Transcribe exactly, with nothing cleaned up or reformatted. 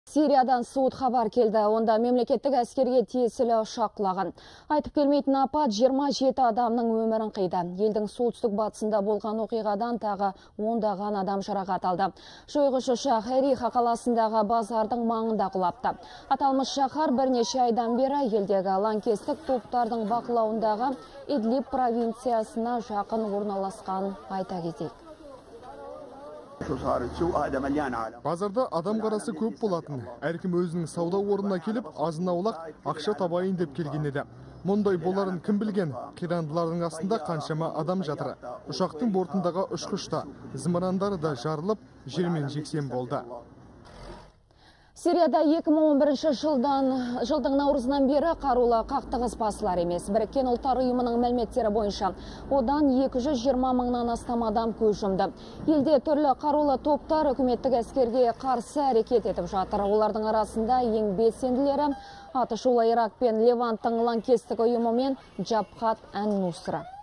Сириядан суыт хабар келді. Онда мемлекеттік әскерге тиесілі ұшақ құлаған. Айтып келмейтін апат жиырма жеті адамның өмірін қиды. Елдің солтүстік батысында болған оқиғадан тағы ондаған адам жарақат алды. Жойғыш ұшақ Эриха қаласындағы базардың маңында құлапты. Аталмыш шаһар бірнеше айдан бері елдегі лаңкестік топтардың бақылауындағы Идлиб провинциясына жақын орналасқан, айта кетейік. Базарда адам қарасы көп болатын. Әркім өзінің сауда орнына келіп, азын аулақ ақша табайын деп келген еді. Мұндай боларын кім білген? Қирандылардың астында қаншама адам жатыр. Ұшақтың бортындағы ұшқышта зымырандары да жарылып, жермен жексен болды. Сирияда екі мың он бірінші жылдан, жылдың наурызынан бері қарулы қақтығыс басылар емес. Біріккен ұлттар ұйымының мәліметтері бойынша одан екі жүз жиырма мыңнан астам адам көз жұмды. Елде түрлі қарулы топтар үкіметтік әскерге қарсы әрекет етіп жатыр. Олардың арасында ең белсенділері Атышулы Ирак пен Леванттың лаңкестік ұйымы мен Джабхат ан-Нусра.